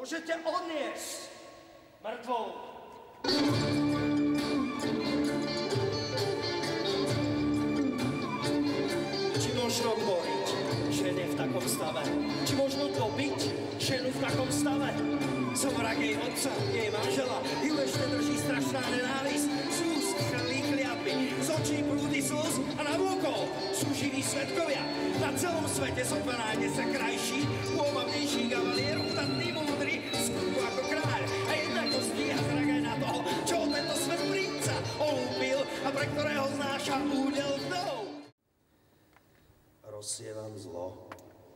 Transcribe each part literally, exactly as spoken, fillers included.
môžete odniesť mŕtvou. Či možno tvoriť žene v takom stave? Či možno to byť ženu v takom stave? Som vrak jej otca, jej manžela, ju ešte drží strašná nenávisť. Z úst chrlí kliatby, z očí prúdy slz a navôkol sú živí svedkovia. Na celom svete som paráde sa krajší, pôvabnejší kavalier, udatný, múdry, skutku ako kráľ. A jednako stíha zrak aj na toho, čo tento svet princa olúpil a pre ktorého znáša údel vdov. Rozsievam zlo.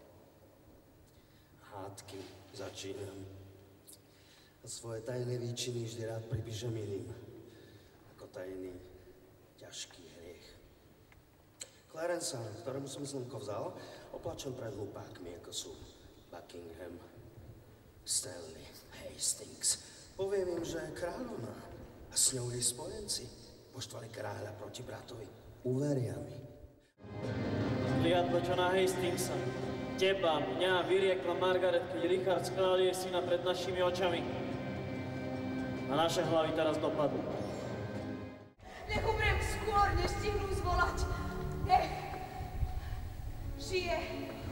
Hádky začínam. A svoje tajné výčiny vždy rád pripíšem iným. Ako tajný, ťažký hriech. Clarensa, ktorému som slnko vzal, oplačem pred hlupákmi, ako sú Buckingham, Stanley, Hastings. Poviem im, že je kráľovná a s ňou jej spojenci poštvali kráľa proti bratovi. Uveria mi. Hliadlo, čo na Hastingsa. Teba, mňa vyriekla Margaret, keď Richard sklal jej syna pred našimi očami. A naše hlavy teraz dopadú. Nech umriem skôr, než stihnú zvolať. Nech žije